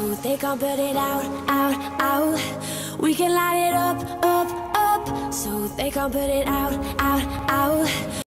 so they can't put it out, out, out. We can light it up, up, up, so they can't put it out, out, out.